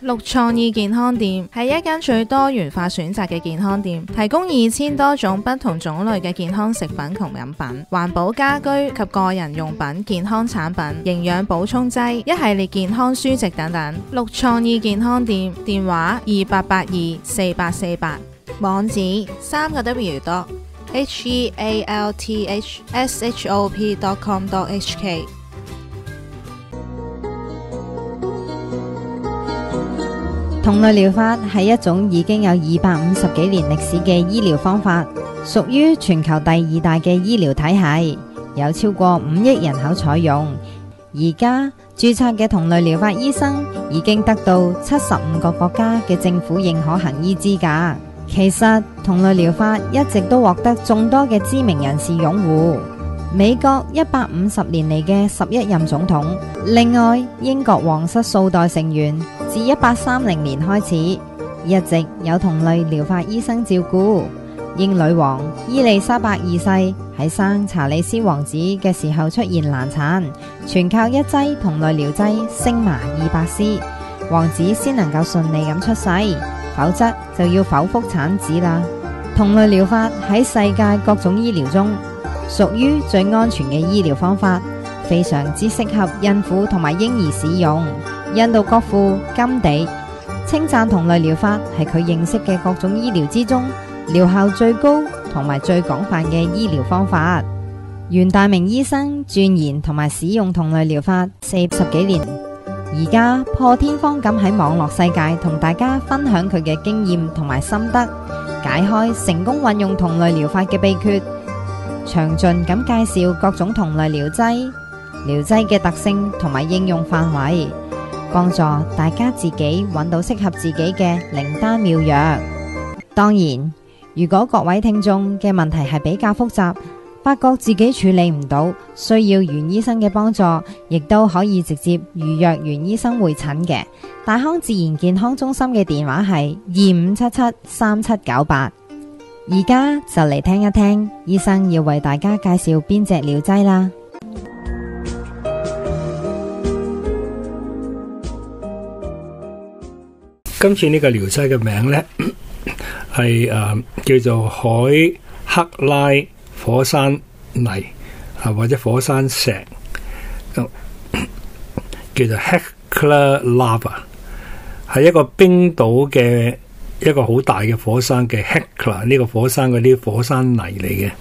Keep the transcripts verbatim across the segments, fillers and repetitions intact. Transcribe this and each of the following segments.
綠創意健康店係一間最多元化選擇嘅健康店，提供二千多種不同種類嘅健康食品同飲品、環保家居及個人用品、健康產品、營養補充劑、一系列健康書籍等等。綠創意健康店電話二八八二四八四八，網址三個 W dot H E A L T H S H O P dot com dot H K。 同類療法係一種已經有二百五十幾年歷史嘅醫療方法，屬於全球第二大嘅醫療體系，有超過五億人口採用。而家註冊嘅同類療法醫生已經得到七十五個國家嘅政府認可行醫資格。其實同類療法一直都獲得眾多嘅知名人士擁護。美國一百五十年嚟嘅十一任總統，另外英國皇室數代成員自一八三零年開始，一直有同類療法醫生照顧。英女王伊麗莎白二世喺生查理斯王子嘅時候出現難產，全靠一劑同類療劑星麻二百絲，王子先能夠順利咁出世，否則就要剖腹產子啦。同類療法喺世界各種醫療中屬於最安全嘅醫療方法，非常之適合孕婦同埋嬰兒使用。印度國父甘地稱讚同類療法係佢認識嘅各種醫療之中療效最高同埋最廣泛嘅醫療方法。袁大明醫生鑽研同埋使用同類療法四十幾年，而家破天荒咁喺網絡世界同大家分享佢嘅經驗同埋心得，解開成功運用同類療法嘅秘訣，詳盡咁介紹各種同類療劑、療劑嘅特性同埋應用範圍，幫助大家自己揾到適合自己嘅靈丹妙藥。當然，如果各位聽眾嘅問題係比較複雜，發覺自己處理唔到，需要袁醫生嘅幫助，亦都可以直接預約袁醫生會診嘅。大康自然健康中心嘅電話係二五七七三七九八。而家就嚟聽一聽醫生要為大家介紹邊隻療劑啦。 今次呢個療劑嘅名呢係誒叫做海克拉火山泥啊，或者火山石，叫做 Hekla Lava， 係一個冰島嘅一個好大嘅火山嘅 Hekla， 呢個火山嗰啲火山泥嚟嘅。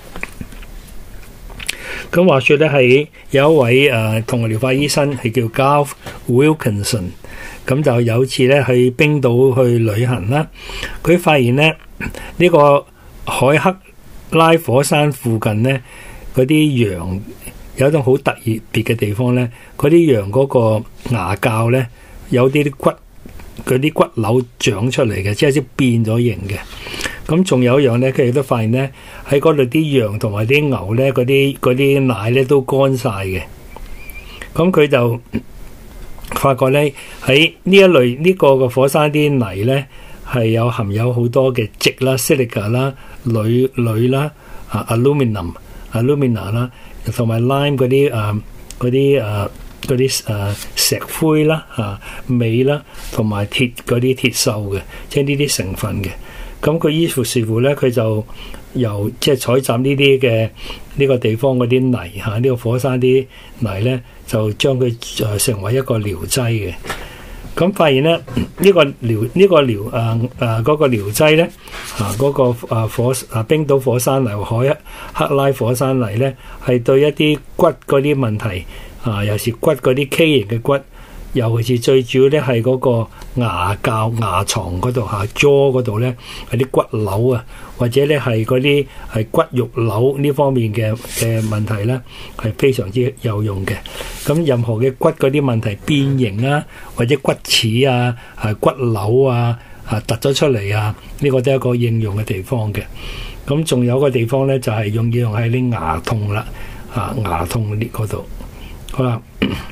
咁話說咧，係有一位誒同類療法醫生係叫 Garth Wilkinson， 咁就有次咧去冰島去旅行啦，佢發現咧呢、呢個海克拉火山附近咧嗰啲羊有一種好特別嘅地方咧，嗰啲羊嗰個牙骹咧有啲啲骨，嗰啲骨瘤長出嚟嘅，即係即變咗形嘅。咁仲有一樣咧，佢亦都發現咧喺嗰度啲羊同埋啲牛咧，嗰啲嗰啲奶咧都乾晒嘅。咁佢就發覺咧喺呢一類呢、呢個嘅火山啲泥咧係有含有好多嘅矽啦、silica 啦、鋁鋁啦、啊 aluminum、alumina 啦，同埋 lime 嗰啲啊嗰啲啊嗰啲誒石灰啦、啊鎂啦，同埋鐵嗰啲鐵鏽嘅，即係呢啲成分嘅。咁佢依乎是乎咧，佢就由即係採集呢啲嘅呢個地方嗰啲泥嚇，呢、啊這個火山啲泥咧，就將佢誒成為一個療劑嘅。咁發現咧，呢、這個療呢、這個療誒誒嗰個療劑咧嚇，嗰、啊那個誒火誒冰島火山泥海克拉火山泥咧，係對一啲骨嗰啲問題啊，尤其是骨嗰啲畸形嘅骨。尤其是最主要咧係嗰個牙骹牙床嗰度嚇 jaw 嗰度咧係啲骨瘤啊，或者咧係嗰啲係骨肉瘤呢方面嘅嘅問題咧係非常之有用嘅。咁任何嘅骨嗰啲問題變形啊，或者骨刺啊、係骨瘤啊、啊突咗出嚟啊，呢個都係一個應用嘅地方嘅。咁仲有個地方咧就係用要用喺啲牙痛啦，啊牙痛呢嗰度。好啦。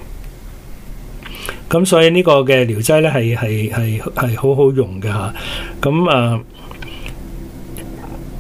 咁所以呢個嘅療劑咧係係係係好好用嘅嚇。咁啊，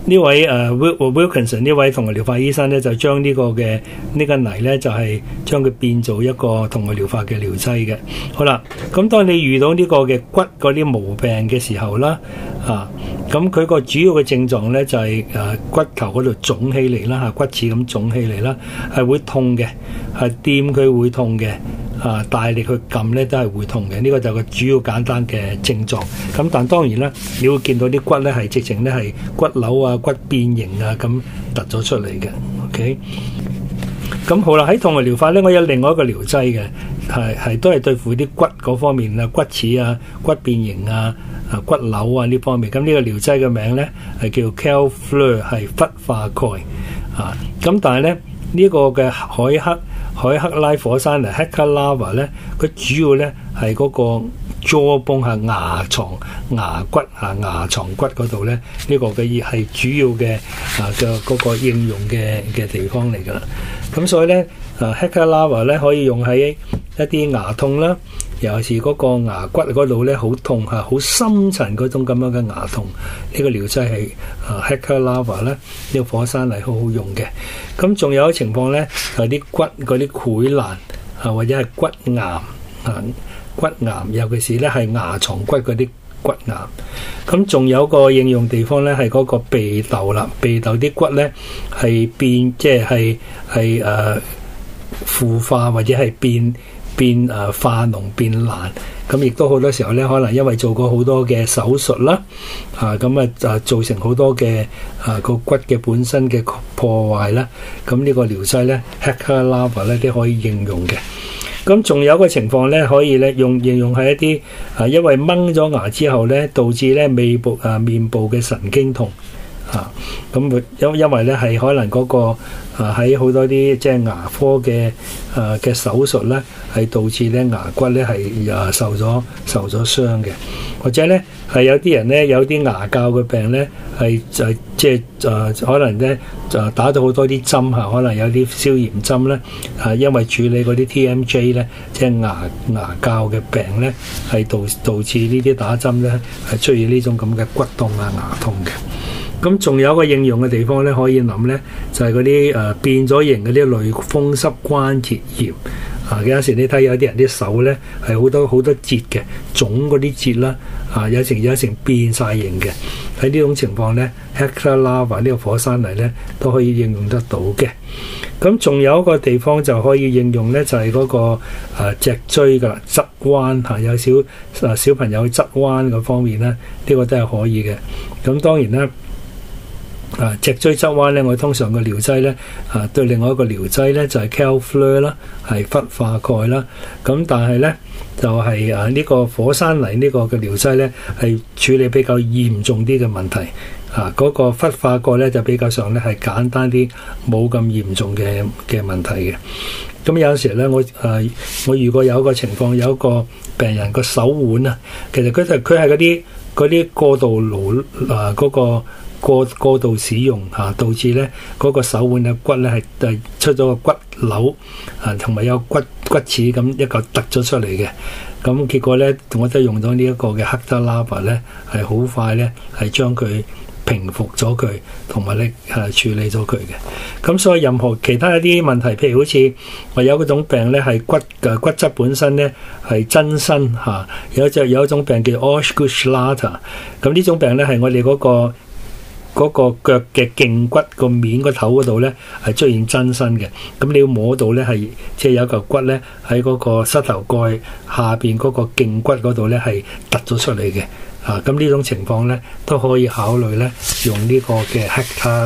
呢位誒 Wilkinson 呢位同類療法醫生咧，就將呢個嘅呢個泥咧，就係將佢變做一個同類療法嘅療劑嘅。好啦，咁當你遇到呢個嘅骨嗰啲毛病嘅時候啦，啊，咁佢個主要嘅症狀咧就係誒骨頭嗰度腫起嚟啦，嚇骨刺咁腫起嚟啦，係會痛嘅，係掂佢會痛嘅。啊！大力去撳咧都係會痛嘅，呢個就係個主要簡單嘅症狀。咁但當然啦，你會見到啲骨咧係直情咧係骨瘤啊、骨變形啊咁突咗出嚟嘅。OK，咁好啦，喺痛類療法咧，我有另外一個療劑嘅，係係都係對付啲骨嗰方面啊、骨刺啊、骨變形啊、啊骨瘤啊呢方面。咁呢個療劑嘅名咧係叫 Calfleur， 係氟化鈣啊。咁但係咧呢、這個嘅海克。海克拉火山泥 Hecla lava 咧，佢主要咧係嗰個 jawbone 下牙床、牙骨啊、牙床骨嗰度咧，呢、這個嘅係主要嘅啊嘅嗰個應用嘅嘅地方嚟㗎啦。咁所以咧，啊 Hecla lava 咧可以用喺一啲牙痛啦，尤其是嗰個牙骨嗰度咧好痛嚇，好深層嗰種咁樣嘅牙痛，呢、這個療劑係啊 Hecla lava 咧，呢個火山泥好好用嘅。咁仲有一情況咧，就係啲骨嗰啲潰爛啊，或者係骨癌啊，骨癌，尤其是咧係牙床骨嗰啲骨癌。咁仲有個應用地方咧，係嗰個鼻竇啦，鼻竇啲骨咧係變，即係係係誒腐化或者係變變誒、呃、化膿變爛。咁亦都好多時候咧，可能因為做過好多嘅手術啦，啊咁啊啊造成好多嘅啊個骨嘅本身嘅破壞啦。咁呢個療劑咧 Hecla lava 咧都可以應用嘅。咁仲有一個情況咧，可以咧用應用喺一啲啊，因為掹咗牙之後咧，導致咧尾部啊面部嘅神經痛啊。咁因因為咧係可能嗰、那個啊喺好多啲即係牙科嘅啊嘅手術咧，係導致咧牙骨咧係啊受咗受咗傷嘅，或者咧係有啲人咧有啲牙膠嘅病咧係就係即係誒可能咧就打咗好多啲針嚇，可能有啲消炎針咧啊，因為處理嗰啲 T M J 咧即係牙牙膠嘅病咧係導導致呢啲打針咧係出現呢種咁嘅骨痛啊牙痛嘅。咁仲有一個應用嘅地方咧，可以諗咧，就係嗰啲誒變咗形嗰啲類風濕關節炎啊！有時你睇有啲人啲手咧係好多好多節嘅腫嗰啲節啦，啊有時有時變晒形嘅。喺呢種情況咧 Hecla lava 呢個火山泥咧都可以應用得到嘅。咁仲有一個地方就可以應用咧，就係嗰個誒脊椎㗎側彎嚇，有小誒小朋友側彎嗰方面咧，呢個都係可以嘅。咁當然啦。啊，脊椎側彎咧，我通常個療劑咧，啊對另外一個療劑咧就係 Calfleur 啦，係氟化鈣啦。咁但係咧就係啊呢個火山泥呢個嘅療劑咧係處理比較嚴重啲嘅問題。啊，嗰個氟化鈣咧就比較上咧係簡單啲，冇咁嚴重嘅嘅問題嘅。咁有時咧我誒我如果有一個情況，有一個病人個手腕啊，其實佢就佢係嗰啲嗰啲過度勞啊嗰個。過過度使用嚇、啊，導致咧嗰、那個手腕嘅骨咧係係出咗個骨瘤啊，同埋有骨骨刺咁一個突咗出嚟嘅。咁結果咧，我都用咗呢一個嘅 Hecla lava 咧，係好快咧係將佢平復咗佢，同埋咧係處理咗佢嘅。咁所以任何其他一啲問題，譬如好似我有嗰種病咧係骨嘅骨質本身咧係增生嚇、啊，有一隻有一種病叫 Osgood-Schlatter。咁呢種病咧係我哋嗰、那個。嗰個腳嘅脛骨個面個頭嗰度咧係出現增生嘅，咁你要摸到咧係即係有嚿骨咧喺嗰個膝頭蓋下邊嗰個脛骨嗰度咧係突咗出嚟嘅，啊咁呢種情況咧都可以考慮咧用呢個嘅 Hecla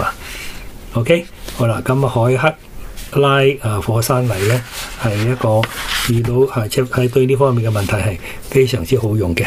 lava。OK， 好啦，咁海克拉啊火山泥咧係一個遇到係即係對呢方面嘅問題係非常之好用嘅。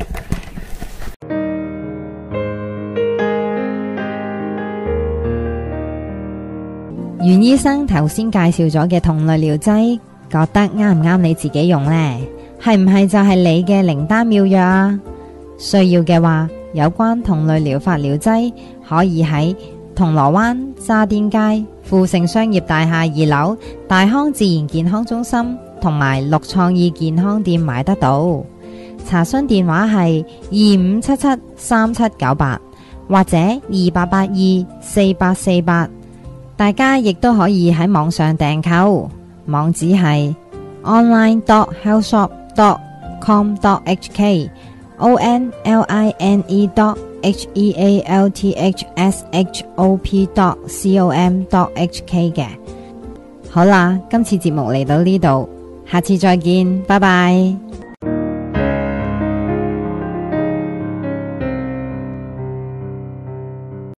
袁醫生頭先介紹咗嘅同類療劑，覺得啱唔啱你自己用呢？係唔係就係你嘅靈丹妙藥啊？需要嘅話，有關同類療法療劑可以喺銅鑼灣渣甸街富盛商業大廈二樓大康自然健康中心同埋綠創意健康店買得到。查詢電話係二五七七三七九八或者二八八二四八四八。大家亦都可以喺網上訂購，網址係 online dot healthshop dot com dot h k o n l i n e dot h e a l t h s h o p dot com dot h k 嘅。好啦，今次節目嚟到呢度，下次再見，拜拜。